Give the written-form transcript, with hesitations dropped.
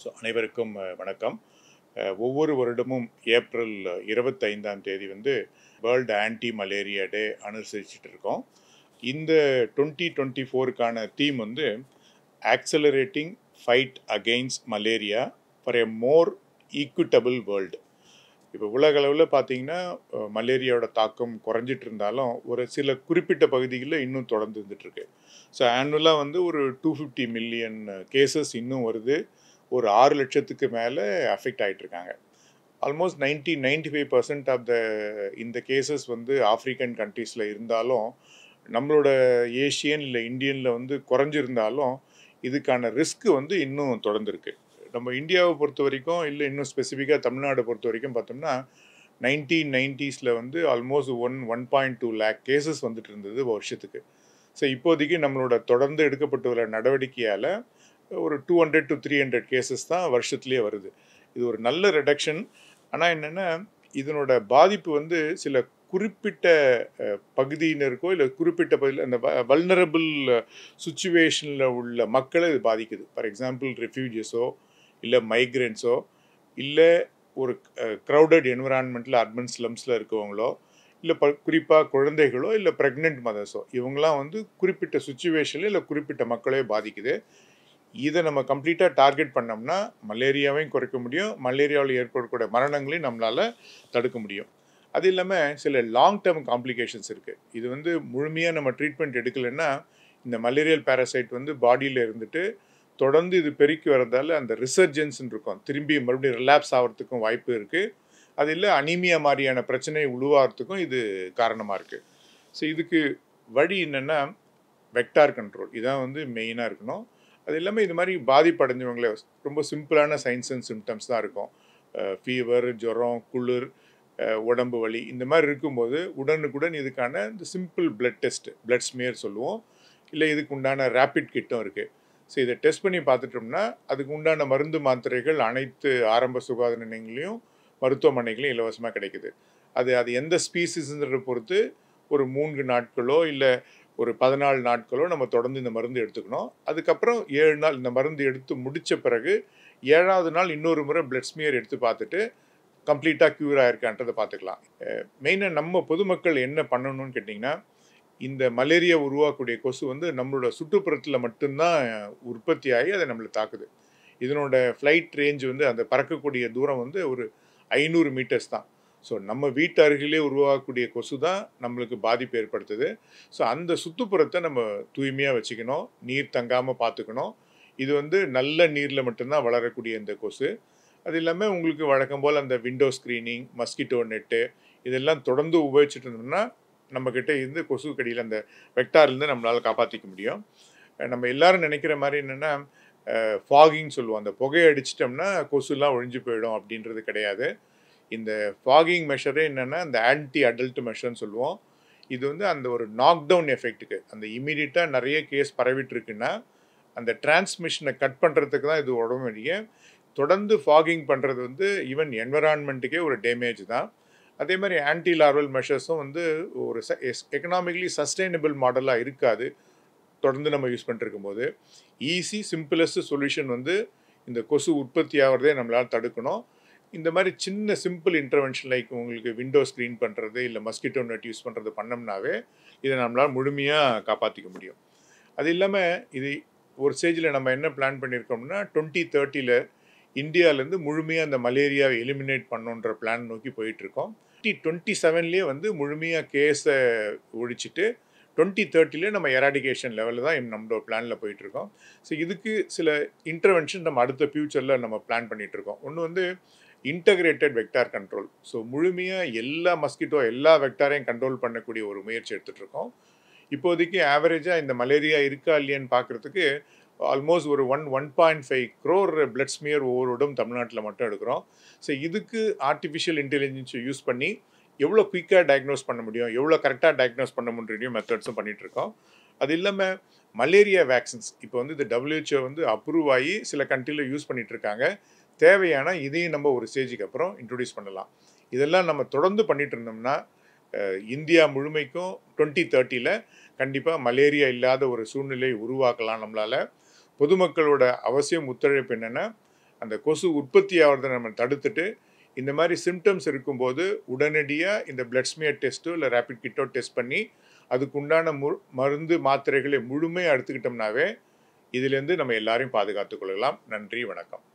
So அனைவருக்கும் வணக்கம். ஒவ்வொரு வருடமும் ஏப்ரல் 25ஆம் தேதி வந்து வேர்ல்டு ஆன்டி மலேரியா டே அனுசரிச்சுட்டு இருக்கோம். இந்த 2024க்கான தீம் வந்து accelerating fight against malaria for a more equitable world. இப்போ உலக அளவில் பார்த்தீங்கன்னா மலேரியாவோட தாக்கம் குறைஞ்சிட்டு இருந்தாலும் ஒரு சில குறிப்பிட்ட பகுதிகளில் இன்னும் தொடர்ந்து இருந்துகிட்ருக்கு. ஸோ ஆனுவலாக வந்து ஒரு 250 மில்லியன் கேசஸ் இன்னும் வருது. ஒரு 6 லட்சத்துக்கு மேலே அஃபெக்ட் ஆகிட்டுருக்காங்க. ஆல்மோஸ்ட் 95% ஆஃப் இந்த கேசஸ் வந்து ஆஃப்ரிக்கன் கண்ட்ரீஸில் இருந்தாலும், நம்மளோட ஏஷியன் இல்லை இந்தியனில் வந்து குறைஞ்சிருந்தாலும் இதுக்கான ரிஸ்க்கு வந்து இன்னும் தொடர்ந்துருக்கு. நம்ம இந்தியாவை பொறுத்த வரைக்கும், இல்லை இன்னும் ஸ்பெசிஃபிக்காக தமிழ்நாடு பொறுத்த வரைக்கும் பார்த்தோம்னா 1990s வந்து ஆல்மோஸ்ட் 1.2 லேக் கேசஸ் வந்துட்டு இருந்தது வருஷத்துக்கு. ஸோ இப்போதைக்கு நம்மளோட தொடர்ந்து எடுக்கப்பட்டு வர நடவடிக்கையால் ஒரு 200 to 300 கேசஸ் தான் வருஷத்துலேயே வருது. இது ஒரு நல்ல ரிடக்ஷன். ஆனால் என்னென்னா, இதனோட பாதிப்பு வந்து சில குறிப்பிட்ட பகுதியினருக்கோ இல்லை குறிப்பிட்ட பகுதியில் அந்த வல்னரபிள் சுச்சுவேஷனில் உள்ள மக்களை இது பாதிக்குது. ஃபார் எக்ஸாம்பிள் ரெஃப்யூஜிஸோ இல்லை மைக்ரெண்ட்ஸோ இல்லை ஒரு க்ரௌடட் என்விரான்மெண்ட்டில் அர்பன் ஸ்லம்ஸில் இருக்கவங்களோ இல்லை குறிப்பாக குழந்தைகளோ இல்லை ப்ரெக்னென்ட் மதர்ஸோ இவங்களாம் வந்து குறிப்பிட்ட சுச்சுவேஷனில் இல்லை குறிப்பிட்ட மக்களே பாதிக்குது. இதை நம்ம கம்ப்ளீட்டாக டார்கெட் பண்ணோம்னா மலேரியாவையும் குறைக்க முடியும், மலேரியாவில் ஏற்படக்கூடிய மரணங்களையும் நம்மளால் தடுக்க முடியும். அது இல்லாமல் சில லாங் டேர்ம் காம்ப்ளிகேஷன்ஸ் இருக்குது. இது வந்து முழுமையாக நம்ம ட்ரீட்மெண்ட் எடுக்கலைன்னா இந்த மலேரியல் பேரசைட் வந்து பாடியில் இருந்துட்டு தொடர்ந்து இது பெருக்கி வரதால் அந்த ரிசர்ஜன்ஸ்ன்னு இருக்கும், திரும்பி மறுபடியும் ரிலாப்ஸ் ஆகிறதுக்கும் வாய்ப்பு இருக்குது. அது இல்லை அனீமியா மாதிரியான பிரச்சனை உருவாகிறதுக்கும் இது காரணமாக இருக்குது. ஸோ இதுக்கு வழி என்னென்னா வெக்டார் கண்ட்ரோல், இதான் வந்து மெயினாக இருக்கணும். அது இல்லாமல் இது மாதிரி பாதிப்படைஞ்சவங்களே ரொம்ப சிம்பிளான சைன்ஸ் அண்ட் சிம்டம்ஸ் தான் இருக்கும். ஃபீவர், ஜுரம், குளிர், உடம்பு வலி இந்த மாதிரி இருக்கும்போது உடனுக்குடன் இதுக்கான இந்த simple blood test, blood smear சொல்லுவோம், இல்லை இதுக்கு உண்டான ரேபிட் கிட்டும் இருக்குது. ஸோ இதை டெஸ்ட் பண்ணி பார்த்துட்டோம்னா அதுக்கு உண்டான மருந்து மாத்திரைகள் அனைத்து ஆரம்ப சுகாதார நிலையங்களையும் மருத்துவமனைகளையும் இலவசமாக கிடைக்குது. அது எந்த ஸ்பீசிஸ்ன்றதை பொறுத்து ஒரு 3 நாட்களோ இல்லை ஒரு 14 நாட்களோ நம்ம தொடர்ந்து இந்த மருந்து எடுத்துக்கணும். அதுக்கப்புறம் 7 நாள் இந்த மருந்து எடுத்து முடித்த பிறகு 7வது நாள் இன்னொரு முறை பிளட் ஸ்மியர் எடுத்து பார்த்துட்டு கம்ப்ளீட்டாக க்யூர் ஆகிருக்கான்றதை பார்த்துக்கலாம். மெயினாக நம்ம பொதுமக்கள் என்ன பண்ணணும்னு கேட்டிங்கன்னா, இந்த மலேரியா உருவாக்கக்கூடிய கொசு வந்து நம்மளோட சுற்றுப்புறத்தில் மட்டும்தான் உற்பத்தி ஆகி அதை நம்மளை தாக்குது. இதனோட ஃப்ளைட் ரேஞ்ச் வந்து அந்த பறக்கக்கூடிய தூரம் வந்து ஒரு 500 மீட்டர்ஸ் தான். ஸோ நம்ம வீட்டு அருகிலே உருவாகக்கூடிய கொசு தான் நம்மளுக்கு பாதிப்பு ஏற்படுத்துது. ஸோ அந்த சுற்றுப்புறத்தை நம்ம தூய்மையாக வச்சுக்கணும், நீர் தங்காமல் பார்த்துக்கணும். இது வந்து நல்ல நீரில் மட்டும்தான் வளரக்கூடிய இந்த கொசு. அது இல்லாமல் உங்களுக்கு வழக்கம் போல் அந்த விண்டோ ஸ்க்ரீனிங், மஸ்கிட்டோ நெட்டு இதெல்லாம் தொடர்ந்து உபயோகிச்சுட்டு இருந்தோம்னா நம்மக்கிட்ட இருந்து கொசு கடியில் அந்த வெக்டார்லேருந்து நம்மளால் காப்பாற்றிக்க முடியும். நம்ம எல்லாரும் நினைக்கிற மாதிரி என்னென்னா ஃபாகிங் சொல்லுவோம், அந்த புகையை அடிச்சிட்டோம்னா கொசுலாம் ஒழிஞ்சு போயிடும் அப்படின்றது கிடையாது. இந்த ஃபாகிங் மெஷரே என்னென்னா அந்த ஆன்டி அடல்ட் மெஷர்னு சொல்லுவோம். இது வந்து அந்த ஒரு நாக் டவுன் எஃபெக்ட்டுக்கு, அந்த இமீடியட்டாக நிறைய கேஸ் பரவிட்டு இருக்குன்னா அந்த டிரான்ஸ்மிஷனை கட் பண்ணுறதுக்கு தான் இது உடம்புடைய. தொடர்ந்து ஃபாகிங் பண்ணுறது வந்து ஈவன் என்விரான்மெண்ட்டுக்கே ஒரு டேமேஜ் தான். அதே மாதிரி ஆன்டி லார்வல் மெஷர்ஸும் வந்து ஒரு எக்கனாமிக்கலி சஸ்டைனபிள் மாடலாக இருக்காது தொடர்ந்து நம்ம யூஸ் பண்ணிட்டு இருக்கும்போது. ஈஸி சிம்பிளஸ்ட் சொல்யூஷன் வந்து இந்த கொசு உற்பத்தி ஆகிறதே நம்மளால் தடுக்கணும். இந்த மாதிரி சின்ன சிம்பிள் இன்டர்வென்ஷன் லைக் உங்களுக்கு விண்டோ ஸ்க்ரீன் பண்ணுறது இல்லை மஸ்கிட்டோ நெட் யூஸ் பண்ணுறது பண்ணோம்னாவே இதை நம்மளால் முழுமையாக காப்பாற்றிக்க முடியும். அது இல்லாமல் இது ஒரு ஸ்டேஜில் நம்ம என்ன பிளான் பண்ணியிருக்கோம்னா 2030 இந்தியாவிலேருந்து முழுமையாக அந்த மலேரியாவை எலிமினேட் பண்ணுன்ற பிளான் நோக்கி போயிட்டுருக்கோம். 2027 வந்து முழுமையாக கேஸை ஒழிச்சிட்டு 2030 நம்ம எராடிகேஷன் லெவலில் தான் நம்மளோட பிளானில் போயிட்டுருக்கோம். ஸோ இதுக்கு சில இன்டர்வென்ஷன் நம்ம அடுத்த ஃப்யூச்சரில் நம்ம பிளான் பண்ணிகிட்ருக்கோம். ஒன்று வந்து இன்டகிரேட்டட் வெக்டார் கண்ட்ரோல். ஸோ முழுமையாக எல்லா மஸ்கிட்டோ எல்லா வெக்டாரையும் கண்ட்ரோல் பண்ணக்கூடிய ஒரு முயற்சி எடுத்துகிட்ருக்கோம். இப்போதைக்கு ஆவரேஜாக இந்த மலேரியா இருக்கா இல்லையான்னு பார்க்குறதுக்கு ஆல்மோஸ்ட் ஒரு 1.5 crore பிளட் ஸ்மியர் ஒவ்வொருடம் தமிழ்நாட்டில் மட்டும் எடுக்கிறோம். ஸோ இதுக்கு ஆர்டிஃபிஷியல் இன்டெலிஜென்ஸை யூஸ் பண்ணி எவ்வளோ குயிக்காக டயக்னோஸ் பண்ண முடியும், எவ்வளோ கரெக்டாக டயக்னோஸ் பண்ண முடியும் மெத்தட்ஸும் பண்ணிகிட்ருக்கோம். அது இல்லாமல் மலேரியா வேக்சின்ஸ் இப்போ வந்து இந்த WHO வந்து அப்ரூவ் ஆகி சில கண்ட்ரியில் யூஸ் பண்ணிகிட்ருக்காங்க. தேவையான இதையும் நம்ம ஒரு ஸ்டேஜுக்கு அப்புறம் இன்ட்ரடியூஸ் பண்ணலாம். இதெல்லாம் நம்ம தொடர்ந்து பண்ணிட்டு இருந்தோம்னா இந்தியா முழுமைக்கும் 2030 கண்டிப்பாக மலேரியா இல்லாத ஒரு சூழ்நிலை உருவாக்கலாம் நம்மளால். பொதுமக்களோட அவசியம் ஒத்துழைப்பு என்னென்னா அந்த கொசு உற்பத்தி ஆகிறத நம்ம தடுத்துட்டு இந்த மாதிரி சிம்டம்ஸ் இருக்கும்போது உடனடியாக இந்த பிளட் ஸ்மியர் டெஸ்ட்டோ இல்லை ரேபிட் கிட்டோ டெஸ்ட் பண்ணி அதுக்கு உண்டான மருந்து மாத்திரைகளை முழுமையாக எடுத்துக்கிட்டோம்னாவே இதுலேருந்து நம்ம எல்லாரையும் பாதுகாத்துக் கொள்ளலாம். நன்றி, வணக்கம்.